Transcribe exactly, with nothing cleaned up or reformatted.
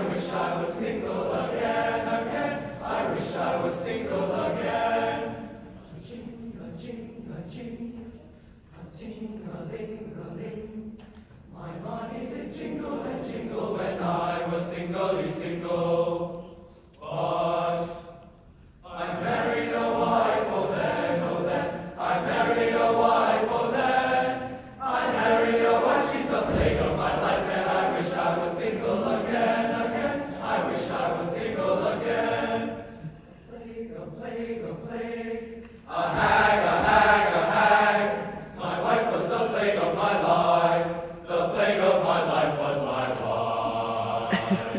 wish I was single again, again. I wish I was single again. A-ching, a-ching, a-ching, a-ching, a-ling, a-ling. My money did jingle and jingle when I was singly single. But I married a wife, oh then, oh then. I married a wife, oh then. I married a wife, she's the plague of my life, and I wish I was single again, again. I wish I was single again. A plague, a plague, a plague. A hag, a hag, a hag. My wife was the plague of my life. The plague of my life was my wife.